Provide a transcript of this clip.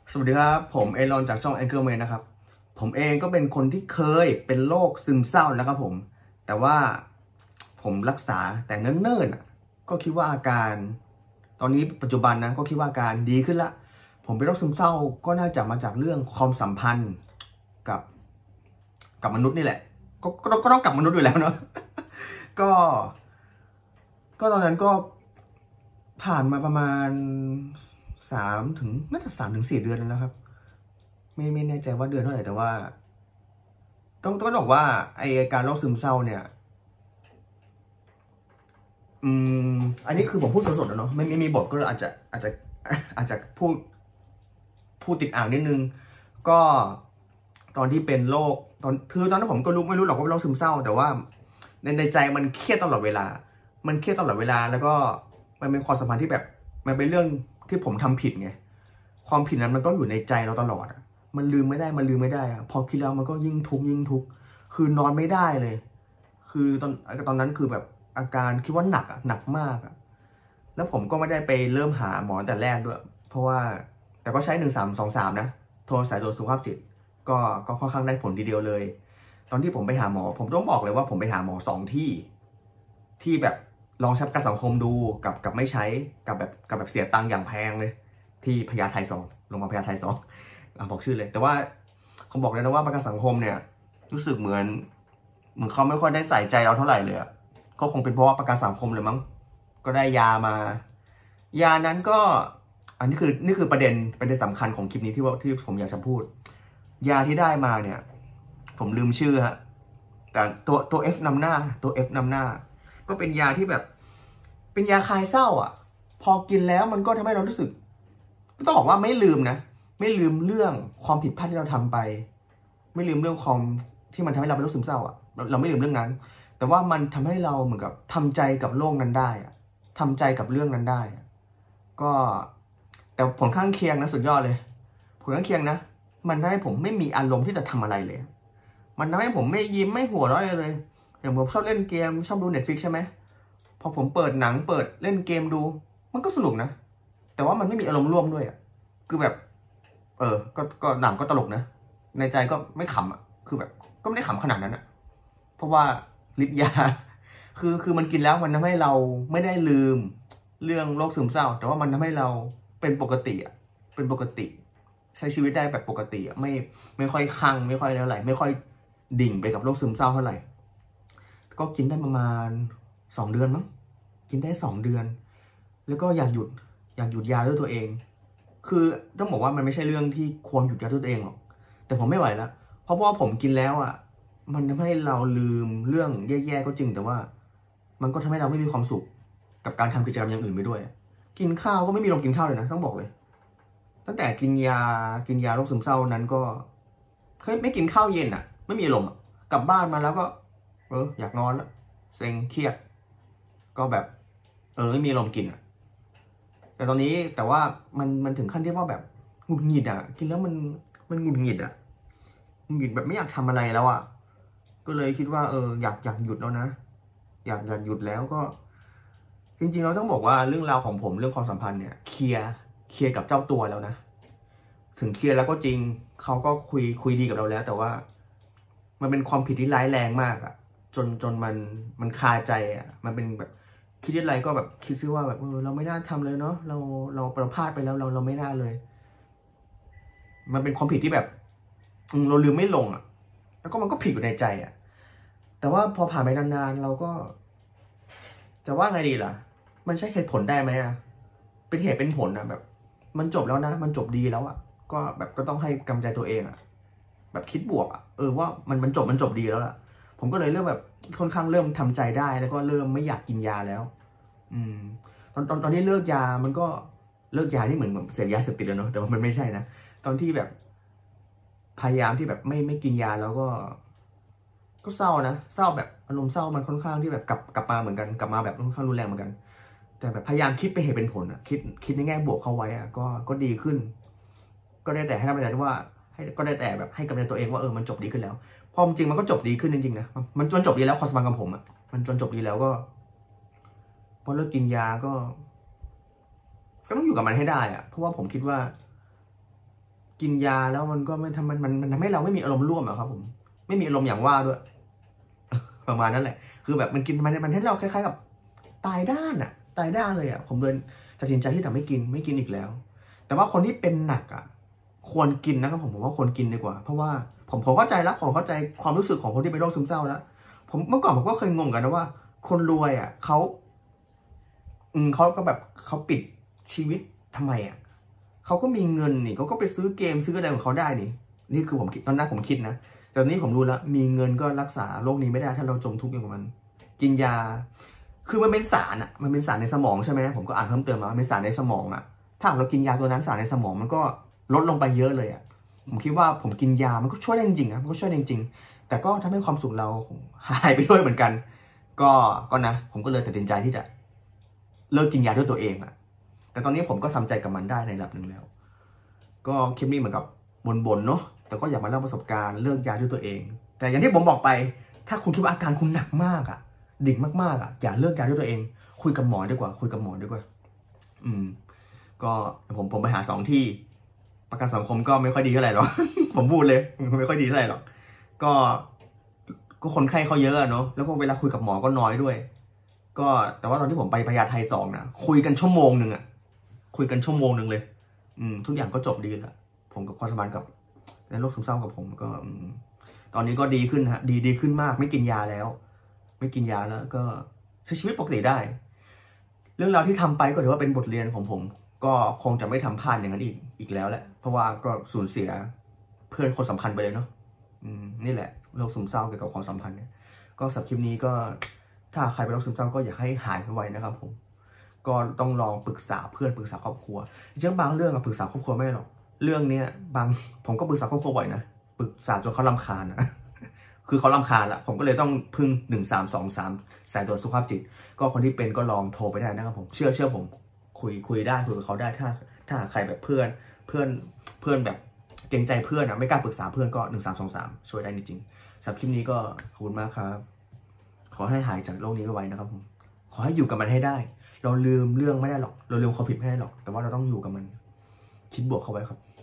สวัสดีครับผมเอรอนจากช่อง Anchorman นะครับผมเองก็เป็นคนที่เคยเป็นโรคซึมเศร้าแล้วครับผมแต่ว่าผมรักษาแต่เนิ่นๆก็คิดว่าอาการตอนนี้ปัจจุบันนะก็คิดว่าอาการดีขึ้นละผมเป็นโรคซึมเศร้าก็น่าจะมาจากเรื่องความสัมพันธ์กับมนุษย์นี่แหละก็ต้องกับมนุษย์อยู่แล้วเนาะก็ตอนนั้นก็ผ่านมาประมาณน่าจะ3 ถึง 4 เดือนแล้วนะครับไม่แน่ใจว่าเดือนเท่าไหร่แต่ว่าต้องบอกว่าไอการโรคซึมเศร้าเนี่ยอืมอันนี้คือผมพูดสดๆแล้วเนาะไม่มีบทก็อาจจะพูดติดอ่างนิดนึงก็ตอนที่เป็นโรคตอนนั้นผมก็ไม่รู้หรอกว่าเป็นโรคซึมเศร้าแต่ว่าในใจมันเครียดตลอดเวลาแล้วก็มันเป็นความสัมพันธ์ที่แบบมันเป็นเรื่องที่ผมทำผิดไงความผิดนั้นมันก็อยู่ในใจเราตลอดมันลืมไม่ได้พอคิดแล้วมันก็ยิ่งทุกข์คือนอนไม่ได้เลยคือตอนนั้นคือแบบอาการคิดว่าหนักมากแล้วผมก็ไม่ได้ไปเริ่มหาหมอแต่แรกด้วยเพราะว่าแต่ก็ใช้1323นะโทรสายด่วนสุขภาพจิตก็ค่อนข้างได้ผลทีเดียวเลยตอนที่ผมไปหาหมอผมต้องบอกเลยว่าผมไปหาหมอ2 ที่แบบลองใช้ประกันสังคมดูกับไม่ใช้กับเสียตังค์อย่างแพงเลยที่พญาไท2โรงพยาบาลพญาไท2บอกชื่อเลยแต่ว่าผมบอกเลยนะว่าประกันสังคมเนี่ยรู้สึกเหมือนเขาไม่ค่อยได้ใส่ใจเราเท่าไหร่เลยก็คงเป็นเพราะว่าประกันสังคมเลยมั้งก็ได้ยายานั้นก็อันนี้คือประเด็นสำคัญของคลิปนี้ที่ผมอยากจะพูดยาที่ได้มาเนี่ยผมลืมชื่อฮะแต่ตัว F นำหน้าก็เป็นยาที่แบบเป็นยาคลายเศร้าพอกินแล้วมันก็ทำให้เรารู้สึกต้องบอกว่าไม่ลืมเรื่องความผิดพลาดที่เราทำไปไม่ลืมเรื่องความที่มันทำให้เราเป็นโรคซึมเศร้าเราไม่ลืมเรื่องนั้น แต่ว่ามันทำให้เราเหมือนกับทำใจกับโลกนั้นได้ทำใจกับเรื่องนั้นได้ก็แต่ผลข้างเคียงนะสุดยอดเลยผลข้างเคียงนะมันทำให้ผมไม่มีอารมณ์ที่จะทำอะไรเลยมันทำให้ผมไม่ยิ้มไม่หัวเราะเลยอย่างผมชอบเล่นเกมชอบดู Netflix ใช่ไหมพอผมเปิดหนังเปิดเล่นเกมดูมันก็สนุกนะแต่ว่ามันไม่มีอารมณ์ร่วมด้วยคือแบบก็หนังก็ตลกนะในใจก็ไม่ขำคือแบบก็ไม่ได้ขำขนาดนั้นเพราะว่าฤทธิ์ยาคือมันกินแล้วมันทำให้เราไม่ได้ลืมเรื่องโรคซึมเศร้าแต่ว่ามันทำให้เราเป็นปกติใช้ชีวิตได้แบบปกติไม่ค่อยคลั่งไม่ค่อยอะไรไม่ค่อยดิ่งไปกับโรคซึมเศร้าเท่าไหร่ก็กินได้ประมาณ2 เดือนมั้งกินได้2 เดือนแล้วก็อยากหยุดยาด้วยตัวเองคือต้องบอกว่ามันไม่ใช่เรื่องที่ควรหยุดยาด้วยตัวเองหรอกแต่ผมไม่ไหวแล้วเพราะว่าผมกินแล้วมันทำให้เราลืมเรื่องแย่ๆก็จริงแต่ว่ามันก็ทำให้เราไม่มีความสุขกับการทำกิจกรรมอย่างอื่นไปด้วยกินข้าวก็ไม่มีลมกินข้าวเลยนะต้องบอกเลยตั้งแต่กินยาโรคซึมเศร้านั้นก็เคยไม่กินข้าวเย็นไม่มีลมกลับบ้านมาแล้วก็อยากนอนแล้วเซ็งเครียดก็แบบไม่มีลมกินแต่ตอนนี้แต่ว่ามันถึงขั้นที่ว่าแบบหงุดหงิดกินแล้วมันหงุดหงิดหงุดหงิดแบบไม่อยากทำอะไรแล้วก็เลยคิดว่าอยากหยุดแล้วนะอยากหยุดแล้วก็จริงๆเราต้องบอกว่าเรื่องราวของผมเรื่องความสัมพันธ์เนี่ยเคลียร์กับเจ้าตัวแล้วนะถึงเคลียร์แล้วก็จริงเขาก็คุยดีกับเราแล้วแต่ว่ามันเป็นความผิดที่ร้ายแรงมากจนมันคาใจมันเป็นแบบคิดอะไรก็แบบคิดซิว่าแบบเราไม่น่าทำเลยเนาะเราประพลาดไปแล้วเราไม่น่าเลยมันเป็นความผิดที่แบบเราลืมไม่ลงแล้วก็มันก็ผิดอยู่ในใจแต่ว่าพอผ่านไปนานๆเราก็จะว่าไงดีล่ะมันใช่เหตุผลได้ไหมเป็นเหตุเป็นผลแบบมันจบแล้วนะมันจบดีแล้วก็แบบก็ต้องให้กำลังใจตัวเองแบบคิดบวกว่ามันจบดีแล้วล่ะผมก็เลยเริ่มแบบค่อนข้างเริ่มทำใจได้แล้วก็เริ่มไม่อยากกินยาแล้วตอนที่เลิกยามันก็เลิกยาที่เหมือนเสพยาเสพติดแล้วเนาะแต่ว่ามันไม่ใช่นะตอนที่แบบพยายามที่แบบไม่กินยาแล้วก็เศร้านะเศร้าแบบอารมณ์เศร้ามันค่อนข้างที่แบบกลับมาเหมือนกันกลับมาแบบค่อนข้างรุนแรงเหมือนกันแต่แบบพยายามคิดเป็นเหตุเป็นผลคิดในแง่บวกเข้าไว้ก็ดีขึ้นก็ได้แต่ให้กำลังใจว่าก็ได้แต่แบบให้กำลังใจตัวเองว่ามันจบดีขึ้นแล้วความจริงมันก็จบดีขึ้นจริงๆนะมันจบดีแล้วความสัมพันธ์กับผมมันจบดีแล้วก็พอเลิกกินยาก็ต้องอยู่กับมันให้ได้เพราะว่าผมคิดว่ากินยาแล้วมันก็ไม่ทำมันทำให้เราไม่มีอารมณ์ร่วมอะครับผมไม่มีอารมณ์อย่างว่าด้วย ประมาณนั้นแหละคือแบบมันกินมันให้เราคล้ายๆกับตายด้านอะตายด้านเลยอะผมเลยตัดสินใจที่จะไม่กินอีกแล้ว แต่ว่าคนที่เป็นหนักอะควรกินนะครับผมว่าควรกินดีกว่าเพราะว่าผมเข้าใจแล้วผมเข้าใจความรู้สึกของคนที่เป็นโรคซึมเศร้าแล้วผมเมื่อก่อนผมก็เคยงงกันนะว่าคนรวยอะเขาก็แบบเขาปิดชีวิตทำไมอะเขาก็มีเงินนี่เขาก็ไปซื้อเกมซื้ออะไรของเขาได้นี่คือผมคิดตอนนั้นผมคิดนะแต่ตอนนี้ผมรู้แล้วมีเงินก็รักษาโรคนี้ไม่ได้ถ้าเราจมทุกข์อยู่กับมันกินยาคือมันเป็นสารอะมันเป็นสารในสมองใช่ไหมผมก็อ่านเพิ่มเติมมามันเป็นสารในสมองอะถ้าเรากินยาตัวนั้นสารในสมองมันก็ลดลงไปเยอะเลยอะผมคิดว่าผมกินยามันก็ช่วยได้จริงๆนะมันก็ช่วยได้จริงๆแต่ก็ทำให้ความสุขเราหายไปด้วยเหมือนกันก็นะผมก็เลยตัดสินใจที่จะเลิกกินยาด้วยตัวเองอะแต่ตอนนี้ผมก็ทำใจกับมันได้ในระดับหนึ่งแล้วก็คลิปนี้เหมือนกับบ่นๆเนาะแต่ก็อยากมาเล่าประสบการณ์เลิกยาด้วยตัวเองแต่อย่างที่ผมบอกไปถ้าคุณคิดว่าอาการคุณหนักมากอะดิ่งมากๆอะอย่าเลิกยาด้วยตัวเองคุยกับหมอดีกว่าคุยกับหมอดีกว่าก็ผมไปหา2 ที่ประกันสังคมก็ไม่ค่อยดีเท่าไหร่หรอก ผมพูดเลยไม่ค่อยดีเท่าไหร่หรอกก็คนไข้เขาเยอะเนาะแล้วก็เวลาคุยกับหมอก็น้อยด้วยก็แต่ว่าตอนที่ผมไปพญาไท2นะคุยกันชั่วโมงหนึ่งอะคุยกันชั่วโมงหนึ่งเลยทุกอย่างก็จบดีแล้วผมกับความสัมพันธ์กับในโรคซึมเศร้ากับผมก็ตอนนี้ก็ดีขึ้นฮะดีขึ้นมากไม่กินยาแล้วก็ใช้ชีวิตปกติได้เรื่องราวที่ทำไปก็ถือว่าเป็นบทเรียนของผมก็คงจะไม่ทำพลาดอย่างนั้นอีกแล้วแหละเพราะว่าก็สูญเสียเพื่อนคนสำคัญไปเลยเนาะนี่แหละโรคซึมเศร้าเกี่ยวกับความสัมพันธ์เนี่ยก็สำหรับคลิปนี้ก็ถ้าใครเป็นโรคซึมเศร้าก็อยากให้หายไวๆนะครับผมก็ต้องลองปรึกษาเพื่อนปรึกษาครอบครัวจริงๆบางเรื่องปรึกษาครอบครัวไม่หรอกเรื่องเนี้ยผมก็ปรึกษาครอบครัวบ่อยนะปรึกษาจนเขารำคาญนะคือเขารำคาญละผมก็เลยต้องพึ่ง1323สายตรวจสุขภาพจิตก็คนที่เป็นก็ลองโทรไปได้นะครับผมเชื่อผมคุยได้คุยกับเขาได้ถ้าใครแบบเพื่อนแบบเกรงใจเพื่อนนะไม่กล้าปรึกษาเพื่อนก็1323ช่วยได้จริงๆสำหรับคลิปนี้ก็ขอบคุณมากครับขอให้หายจากโรคนี้ไวๆนะครับผมขอให้อยู่กับมันให้ได้เราลืมเรื่องไม่ได้หรอกเราลืมความผิดไม่ได้หรอกแต่ว่าเราต้องอยู่กับมันคิดบวกเข้าไว้ครับ